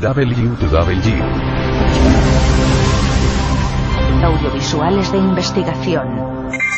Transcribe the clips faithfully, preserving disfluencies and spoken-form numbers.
W W. Audiovisuales de investigación.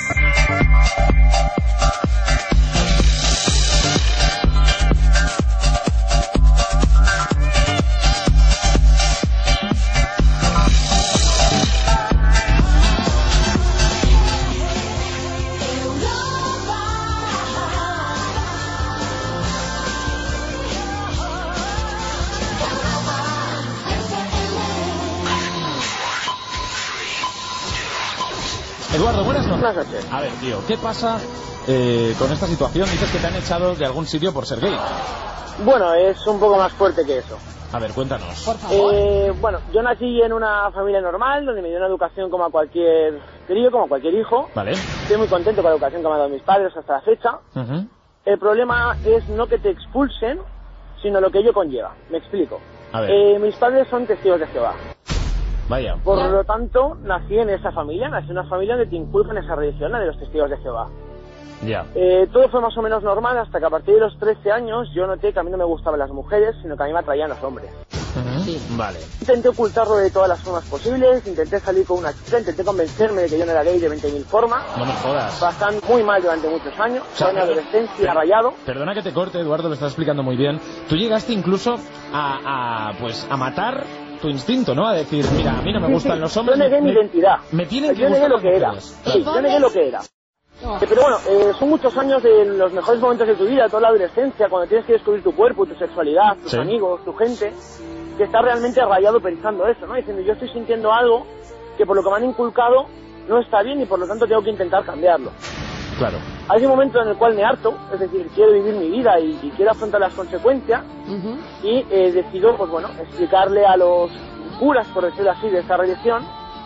Eduardo, buenas noches. Buenas noches. A ver, tío, ¿qué pasa eh, con esta situación? Dices que te han echado de algún sitio por ser gay. Bueno, es un poco más fuerte que eso. A ver, cuéntanos. Por favor. Eh, bueno, yo nací en una familia normal, donde me dio una educación como a cualquier crío, como a cualquier hijo. Vale. Estoy muy contento con la educación que me han dado mis padres hasta la fecha. Uh-huh. El problema es no que te expulsen, sino lo que ello conlleva. Me explico. A ver. Eh, mis padres son testigos de Jehová. Vaya. Por lo tanto, nací en esa familia, nací en una familia donde te inculcan esa religión, la de los testigos de Jehová. Ya. Eh, todo fue más o menos normal hasta que a partir de los trece años yo noté que a mí no me gustaban las mujeres, sino que a mí me atraían los hombres. Uh-huh. Sí. Vale. Intenté ocultarlo de todas las formas posibles, intenté salir con una chica, intenté convencerme de que yo no era gay de veinte mil formas. No me jodas. Bastante muy mal durante muchos años, O sea, toda mi adolescencia rayado. Perdona que te corte, Eduardo, lo estás explicando muy bien. Tú llegaste incluso a, a pues a matar tu instinto, ¿no? A decir, mira, a mí no me Sí, gustan sí, los hombres. yo negué me, mi identidad. Me tienen que Yo negué gustar lo las que era. mujeres. Sí, yo negué lo que era. Oh. Eh, Pero bueno, eh, son muchos años de los mejores momentos de tu vida, toda la adolescencia, cuando tienes que descubrir tu cuerpo, tu sexualidad, tus Sí. amigos, tu gente, que está realmente rayado pensando eso, ¿no? Diciendo, yo estoy sintiendo algo que por lo que me han inculcado no está bien y por lo tanto tengo que intentar cambiarlo. Claro. Hay un momento en el cual me harto, es decir, quiero vivir mi vida y, y quiero afrontar las consecuencias Uh-huh. y eh, decido, pues bueno, explicarle a los curas, por decirlo así, de esta religión,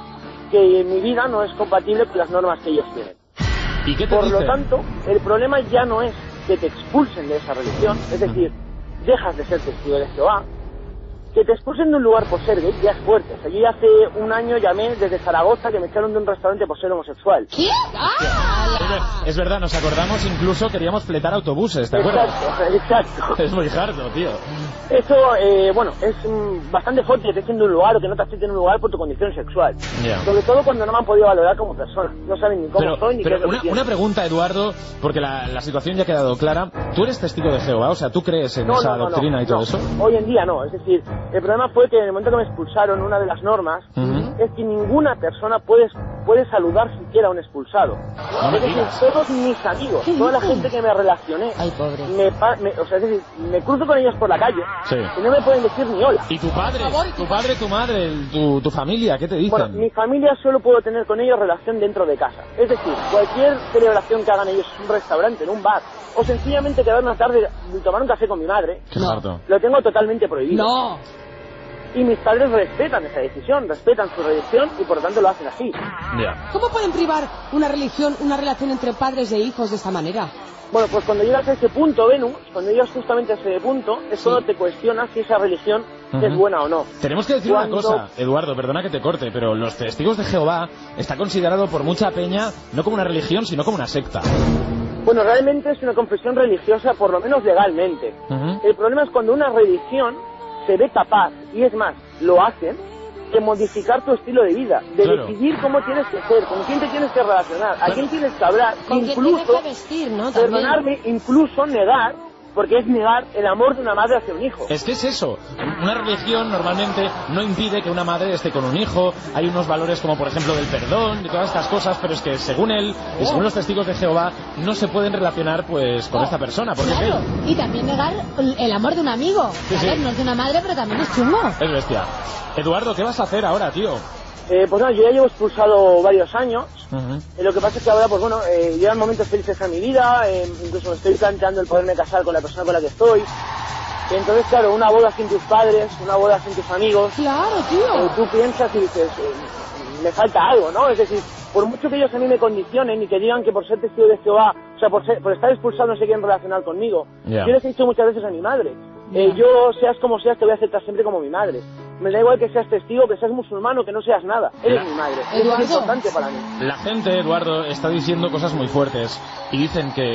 que mi vida no es compatible con las normas que ellos tienen. ¿Y qué te Por dicen? lo tanto, el problema ya no es que te expulsen de esa religión, es decir, dejas de ser testigo de Jehová. Que te expulsen de un lugar por ser gay ya es fuerte. O sea, yo ya hace un año llamé desde Zaragoza que me echaron de un restaurante por ser homosexual. ¿Qué? ¡Ah! Es verdad, nos acordamos, incluso queríamos fletar autobuses, ¿te acuerdas? Exacto, exacto. Es muy hardo, tío. Eso, eh, bueno, es mm, bastante fuerte que te echen de un lugar o que no te acepten en un lugar por tu condición sexual. Ya. Sobre todo cuando no me han podido valorar como persona. No saben ni cómo Pero, soy ni pero qué es lo una, que quiero. una pregunta, Eduardo, porque la, la situación ya ha quedado clara. ¿Tú eres testigo de Jehová? O sea, ¿tú crees en No, esa no, no, doctrina no, y todo no. eso? Hoy en día no. Es decir, el problema fue que en el momento que me expulsaron, una de las normas Ujú. es que ninguna persona puede, puede saludar siquiera a un expulsado. No me es decir, digas. todos mis amigos, toda la gente que me relacioné, Ay, pobre. me, pa- me- o sea, es decir, me cruzo con ellos por la calle Sí. y no me pueden decir ni hola. ¿Y tu padre? Por favor, ¿y ¿Tu padre, tu madre, el- tu, tu familia? ¿Qué te dicen? Bueno, mi familia solo puedo tener con ellos relación dentro de casa. Es decir, cualquier celebración que hagan ellos en un restaurante, en un bar, o sencillamente quedar una tarde y tomar un café con mi madre, Qué No. harto. lo tengo totalmente prohibido. No. Y mis padres respetan esa decisión, respetan su religión y por lo tanto lo hacen así. Ya. ¿Cómo pueden privar una religión, una relación entre padres e hijos de esta manera? Bueno, pues cuando llegas a ese punto, Venus, cuando llegas justamente a ese punto, es cuando te cuestionas si esa religión Ujú. es buena o no. Tenemos que decir Cuando- una cosa, Eduardo, perdona que te corte, pero los testigos de Jehová está considerado por mucha peña no como una religión, sino como una secta. Bueno, realmente es una confesión religiosa, por lo menos legalmente. Ujú. El problema es cuando una religión se ve capaz, y es más, lo hacen, de modificar tu estilo de vida, de Claro. decidir cómo tienes que ser, con quién te tienes que relacionar, a quién tienes que hablar, Con quién tienes incluso, que vestir, ¿no? También. perdonarme, incluso negar, porque es negar el amor de una madre hacia un hijo. Es que es eso. Una religión normalmente no impide que una madre esté con un hijo. Hay unos valores como, por ejemplo, del perdón, de todas estas cosas, pero es que según él y según los testigos de Jehová no se pueden relacionar pues con esta persona, porque es Claro, gay. y también negar el amor de un amigo. Sí, A sí. ver, no es de una madre, pero también es chungo. Es bestia. Eduardo, ¿qué vas a hacer ahora, tío? Eh, pues no, yo ya llevo expulsado varios años. Ujú. Eh, lo que pasa es que ahora, pues bueno, eh, llegan momentos felices en mi vida, eh, incluso me estoy planteando el poderme casar con la persona con la que estoy. Entonces, claro, una boda sin tus padres, una boda sin tus amigos, Claro, eh, tío. tú piensas y dices, eh, me falta algo, ¿no? Es decir, por mucho que ellos a mí me condicionen y que digan que por ser testigo de Jehová, o sea, por, ser, por estar expulsado no se quieren relacionar conmigo, Ya. yo les he dicho muchas veces a mi madre, eh, yo seas como seas te voy a aceptar siempre como mi madre. Me da igual que seas testigo, que seas musulmán o que no seas nada. Eres Ya. mi madre. Eduardo. Es importante para mí. La gente, Eduardo, está diciendo cosas muy fuertes y dicen que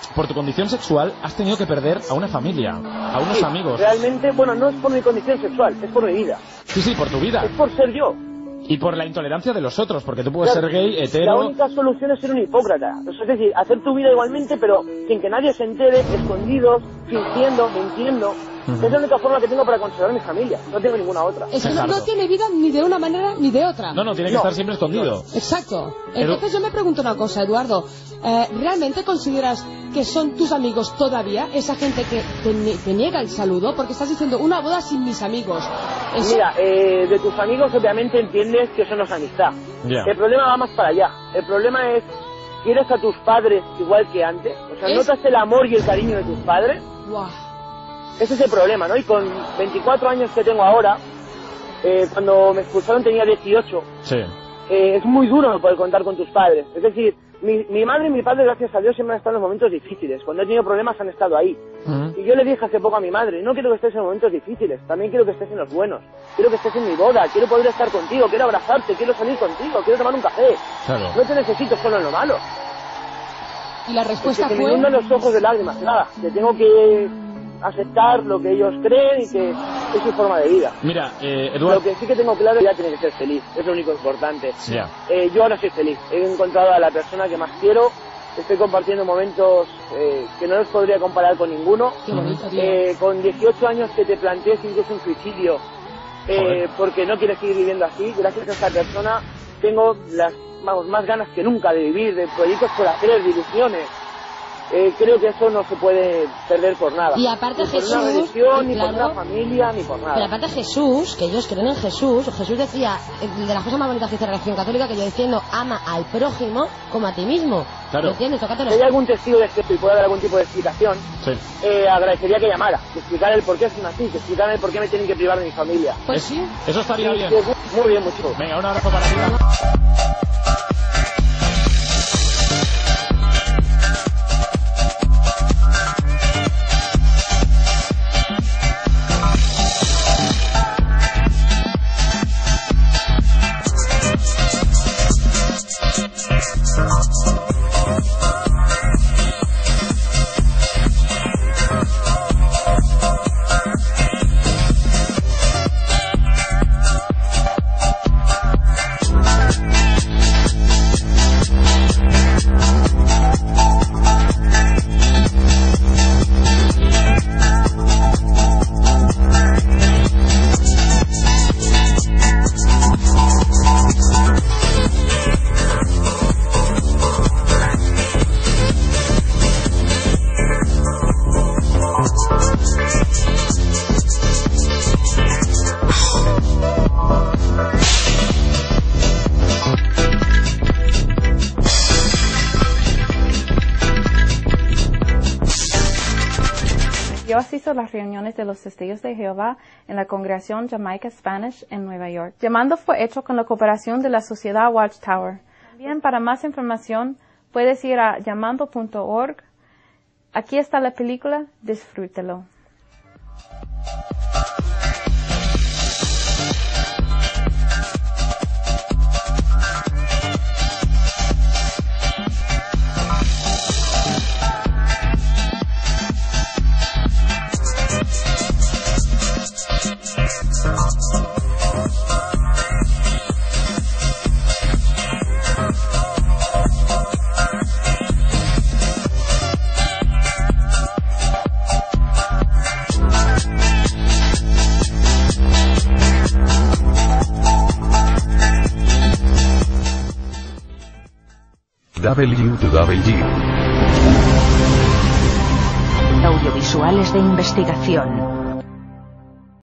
por tu condición sexual has tenido que perder a una familia, a unos Sí, amigos. Realmente, bueno, no es por mi condición sexual, es por mi vida. Sí, sí, por tu vida. Es por ser yo. Y por la intolerancia de los otros, porque tú puedes Claro, ser gay, La hetero... única solución es ser un hipócrita. O sea, es decir, hacer tu vida igualmente, pero sin que nadie se entere, escondidos, fingiendo, mintiendo. Ujú. Es la única forma que tengo para conservar mi familia. No tengo ninguna otra. Es que no, Exacto. no tiene vida ni de una manera ni de otra. No, no, tiene que No. estar siempre escondido. Exacto. Edu- Entonces yo me pregunto una cosa, Eduardo. Eh, ¿Realmente consideras que son tus amigos todavía? Esa gente que te, ne- te niega el saludo, porque estás diciendo una boda sin mis amigos. Eso- Mira, eh, de tus amigos obviamente entiendes que eso no es amistad. Ya. El problema va más para allá. El problema es, ¿quieres a tus padres igual que antes? O sea, Es- ¿notas el amor y el cariño de tus padres? Buah. Ese es el problema, ¿no? Y con veinticuatro años que tengo ahora, eh, cuando me expulsaron tenía dieciocho, Sí. eh, es muy duro no poder contar con tus padres. Es decir, mi, mi madre y mi padre, gracias a Dios, siempre han estado en los momentos difíciles. Cuando he tenido problemas han estado ahí. Ujú. Y yo le dije hace poco a mi madre, no quiero que estés en momentos difíciles, también quiero que estés en los buenos. Quiero que estés en mi boda, quiero poder estar contigo, quiero abrazarte, quiero salir contigo, quiero tomar un café. Claro. No te necesito solo en lo malo. Y la Es respuesta que se me fue... inundan los ojos de lágrimas. Nada, que tengo que aceptar lo que ellos creen y que es su forma de vida. Mira, eh, Lo Eduardo... que sí que tengo claro es que ya tiene que ser feliz, es lo único importante. Ya. Eh, yo ahora soy feliz, he encontrado a la persona que más quiero, estoy compartiendo momentos eh, que no los podría comparar con ninguno. Qué bonito, tío. Eh, con dieciocho años que te plantees incluso un suicidio eh, Joder. porque no quieres seguir viviendo así, gracias a esta persona tengo las vamos, más ganas que nunca de vivir, de proyectos por hacer, de ilusiones. Eh, creo que eso no se puede perder por nada. Y aparte ni por Jesús, una religión, ni claro. por una familia, ni por nada. Pero aparte Jesús, que ellos creen en Jesús, Jesús decía, eh, de las cosas más bonitas que dice la religión católica, que yo diciendo, ama al prójimo como a ti mismo. Claro. ¿Me entiendes? Tócate los- Si hay algún testigo de esto y pueda dar algún tipo de explicación, Sí. eh, agradecería que llamara, que explicara el por qué son así, que explicara el por qué me tienen que privar de mi familia. Pues Es- sí. Eso estaría bien. Que- Muy bien, mucho. Venga, un abrazo para ti. Yo asisto a las reuniones de los Testigos de Jehová en la congregación Jamaica Spanish en Nueva York. Llamando fue hecho con la cooperación de la Sociedad Watchtower. También para más información puedes ir a llamando punto org. Aquí está la película, disfrútelo. W W. Audiovisuales de investigación.